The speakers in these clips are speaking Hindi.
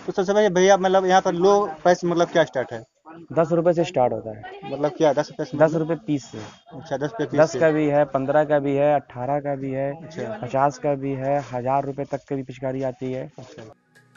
तो सबसे पहले भैया मतलब यहाँ पर लो प्राइस मतलब क्या स्टार्ट है? 10 रुपए से स्टार्ट होता है। मतलब क्या 10 रुपये से 10 रुपए मतलब? पीस से। अच्छा 10 रुपये पीस 10 से। का भी है, 15 का भी है, 18 का भी है, अच्छा 50 का भी है, 1000 रुपए तक की भी पिचकारी आती है। अच्छा।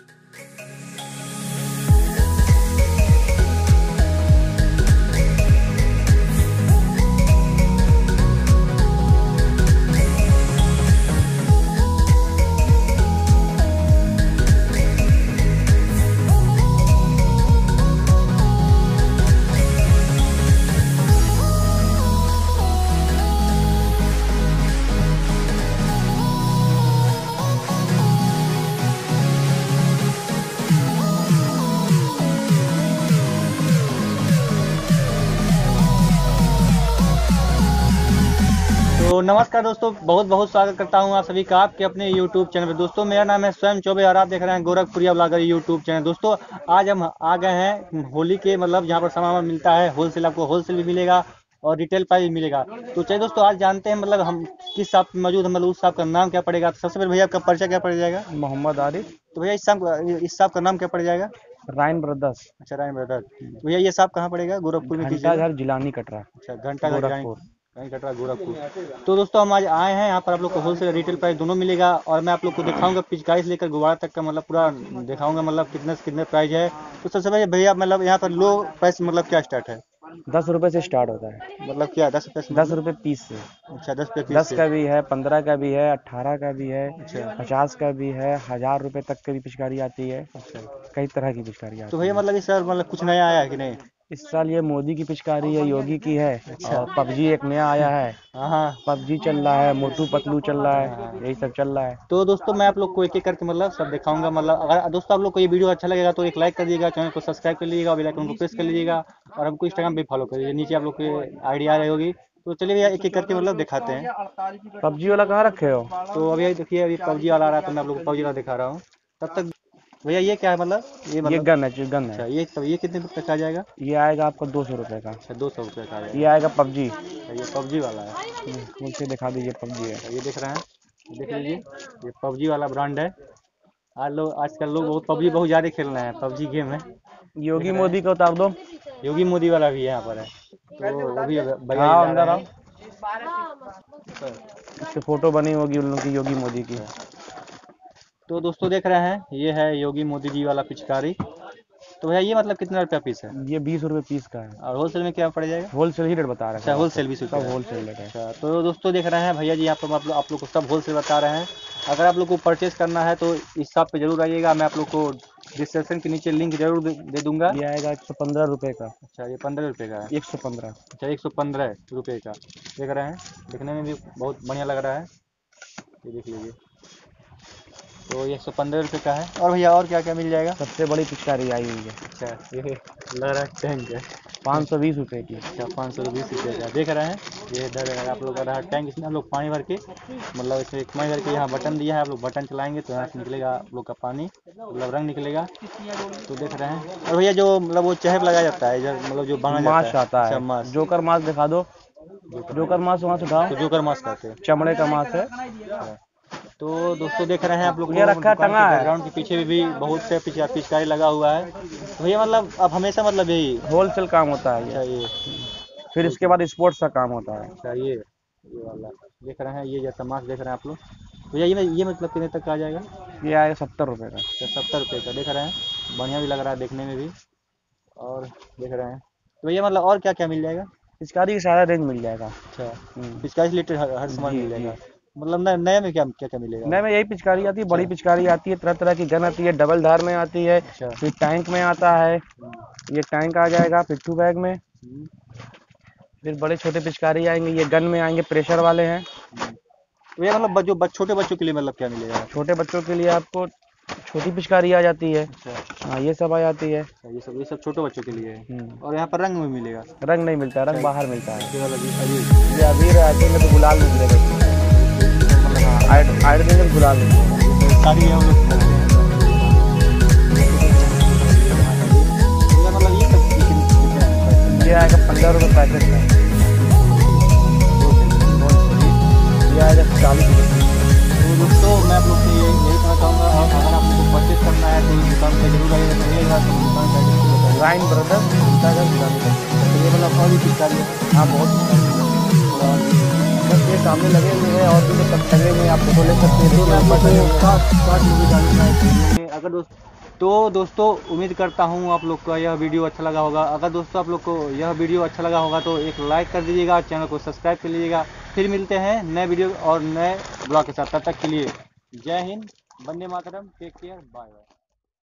तो नमस्कार दोस्तों, बहुत बहुत स्वागत करता हूं आप सभी का आपके अपने YouTube चैनल पे। दोस्तों मेरा नाम है स्वयं चौबे और आप देख रहे हैं गोरखपुरिया ब्लॉगर YouTube चैनल। दोस्तों आज हम आ गए हैं होली के मतलब जहां पर सामान मिलता है होलसेल, आपको होलसेल भी मिलेगा और रिटेल प्राइस भी मिलेगा। तो चलिए दोस्तों आज जानते हैं मतलब हम किस शॉप में मौजूद है, मतलब उस शॉप का नाम क्या पड़ेगा। तो सबसे पहले भैया आपका परिचय क्या पड़ जाएगा? मोहम्मद आरिफ, तो भैया इस शॉप का नाम क्या पड़ जाएगा? राइन ब्रदर्स, अच्छा राइन ब्रदर। तो भैया ये शॉप कहाँ पड़ेगा? गोरखपुर में किस घंटा जगह? घर, जिलानी कटरा, अच्छा घंटा घर जाएं, गोरखपुर। कहीं कटरा गोरखपुर। तो दोस्तों हम आज आए हैं यहाँ पर, आप लोग को होलसेल रिटेल प्राइस दोनों मिलेगा और मैं आप लोग को दिखाऊंगा पिचकारी से लेकर गुब्बारा तक का मतलब पूरा दिखाऊंगा मतलब कितने से कितने प्राइस है। तो सबसे पहले भैया मतलब यहाँ पर लो प्राइस मतलब क्या स्टार्ट है? 10 रुपए से स्टार्ट होता है। मतलब क्या 10 रुपये से 10 मतलब? रुपए पीस से। अच्छा 10 रुपये पीस 10 से। का भी है, 15 का भी है, 18 का भी है, अच्छा 50 का भी है, 1000 रुपए तक की भी पिचकारी आती है। अच्छा। कई तरह की पिचकारी तो आती भैया है। मतलब इस साल मतलब कुछ नया आया है कि नहीं? इस साल ये मोदी की पिचकारी है, योगी की है, अच्छा। और पबजी एक नया आया है। हाँ हाँ पबजी चल रहा है, मोटू पतलू चल रहा है, हाँ। यही सब चल रहा है। तो दोस्तों मैं आप लोग को एक एक करके मतलब सब दिखाऊंगा। मतलब अगर दोस्तों आप लोग को ये वीडियो अच्छा लगेगा तो एक लाइक कर दीजिएगा, चैनल को सब्सक्राइब कर लीजिएगा और बेल आइकन को प्रेस कर लीजिएगा और हमको इंस्टाग्राम पे फॉलो कर लीजिए, नीचे आप लोग की आईडी आ रही होगी। तो चलिए भैया एक एक करके मतलब दिखाते हैं। पबजी वाला कहाँ रखे हो? तो अभी देखिए अभी पबजी वाला आ रहा है तो मैं आप लोग को पबजी वाला दिखा रहा हूँ। तब तक भैया ये क्या है मतलब? ये ये मतलब गन है, गन है। अच्छा ये तब ये कितने तक आ जाएगा? ये आएगा आपको 200 रुपये का। अच्छा 200 रुपये का आ ये जाएगा। आएगा पबजी। अच्छा ये पबजी वाला है। खोल के दिखा दीजिए, पबजी है। अच्छा ये देख रहे हैं, देख लीजिए ये पबजी वाला ब्रांड है। आजकल लोग बहुत पबजी बहुत ज़्यादा खेल रहे हैं, पबजी गेम है। देख योगी रहे मोदी का हैं उतार दो। योगी मोदी वाला भी यहाँ पर है। तो वो भी भैया ये हाँ, ला अंदर रहे आओ। हैं। इस पे फोटो बनी होगी उन लोग की, योगी मोदी की। तो दोस्तों देख रहे हैं ये है योगी मोदी जी वाला पिचकारी। तो भैया ये मतलब कितना रुपया पीस है ये 20 रुपये पीस का है। और होलसेल में क्या पड़ जाएगा? होलसेल ही रेट बता रहे हैं अच्छा सब आपको। होलसेल 20 रुपया सब है। होलसेल रेट है। अच्छा तो दोस्तों देख रहे हैं भैया जी यहाँ पर मतलब आप लोग को सब होलसेल बता रहे हैं। अगर आप लोग को परचेस करना है तो इस शॉप पे जरूर आइएगा, मैं आप लोग को डिस्क्रिप्शन के नीचे लिंक जरूर दे दूंगा। ये आएगा 115 रुपये का। अच्छा ये 15 रुपये का है। 115। अच्छा 115 रुपये का देख रहे हैं, दिखने में भी बहुत बढ़िया लग रहा है, ये देख लीजिए। तो ये 115 रुपये का है। और भैया और क्या क्या मिल जाएगा? सबसे बड़ी पिचकारी आई हुई है, अच्छा ये लग रहा है टैंक है। 520 रुपये की। अच्छा 520 रुपये का देख रहे हैं। ये इधर आप लोग का रहा टैंक, इसमें हम लोग पानी भर के मतलब इसमें पानी भर के यहाँ बटन दिया है, आप लोग बटन चलाएंगे तो यहाँ से निकलेगा आप लोग का पानी, मतलब रंग निकलेगा। तो देख रहे हैं। और भैया जो मतलब वो चहप लगाया जाता है इधर मतलब जो बना जाता मांस है, आता अच्छा है, मास्क। जोकर मांस दिखा दो। जोकर मांस वहाँ से तो उठाओ। जोकर मास्क कहते हैं। चमड़े का मांस है। अच्छा। तो दोस्तों देख रहे हैं आप लोग ये को रखा दुकान के टंगा है। बैकग्राउंड के पीछे भी बहुत से पिचकारी लगा हुआ है। तो भैया मतलब अब हमेशा मतलब यही? होलसेल काम होता है अच्छा ये। ये फिर इसके बाद स्पोर्ट्स का काम होता है। अच्छा ये वाला देख रहे हैं, ये जैसा मास्क देख रहे हैं आप लोग। भैया ये मतलब कितने तक का आ जाएगा? ये आएगा 70 रुपये का। अच्छा 70 रुपये का देख रहे हैं, बढ़िया भी लग रहा है देखने में भी। और देख रहे हैं तो भैया मतलब और क्या क्या मिल जाएगा? पिचकारी का सारा रेंज मिल जाएगा। अच्छा हम्म, पिचकारी से रिलेटेड हर सामान जी मिल जी। जाएगा। मतलब नए में क्या क्या क्या मिलेगा? नए में यही पिचकारी आती है, अच्छा बड़ी पिचकारी आती है, तरह तरह की गन आती है, डबल धार में आती है, अच्छा। फिर टैंक में आता है। ये टैंक आ जाएगा पिट्ठू बैग में। हम्म, फिर बड़े छोटे पिचकारी आएंगे, ये गन में आएंगे, प्रेशर वाले हैं। तो भैया मतलब छोटे बच्चों के लिए मतलब क्या मिलेगा? छोटे बच्चों के लिए आपको छोटी पिचकारी आ जाती है। अच्छा हाँ, ये सब आ जाती है। अच्छा, ये सब छोटे बच्चों के लिए है। हम्म, और यहाँ पर रंग में मिलेगा? रंग नहीं मिलता, अच्छा रंग बाहर मिलता है। ये वाला भी अभी ये अबीर रखेंगे तो गुलाल निकलेगा इसमें। मतलब हाँ, आइड देंगे तो गुलाल निकलेगा। सारी है हम लोग करते हैं। भैया मतलब ये सब कितने हैं? ये आएगा 15 रुपये पैकेट का। ये आएगा 40 रुपये। तो दोस्तों मैं आप लोग से यही कहना चाहूँगा, और अगर आप लोग को परचेज करना है तो इस दुकान पर जरूर आइएगा। मिलता है डाल सकते हैं। ये मतलब और भी पिचकारी है। हाँ बहुत थोड़ा और भी बस ये सामने लगे हुए हैं और भी तो सब लगे हुए हैं, आप फोटो ले सकते हैं। तो मैं देखिए आप ऊपर लोग लगे को हुए हैं। शॉर्ट मूवी डालूंगा इस वीडियो में। अगर दोस्तों उम्मीद करता हूँ आप लोग को यह वीडियो अच्छा लगा होगा। अगर दोस्तों आप लोग को यह वीडियो अच्छा लगा होगा तो एक लाइक कर दीजिएगा, चैनल को सब्सक्राइब कर लीजिएगा। फिर मिलते हैं नए वीडियो और नए ब्लॉग के साथ। तब तक के लिए जय हिंद, वंदे मातरम, टेक केयर, बाय बाय।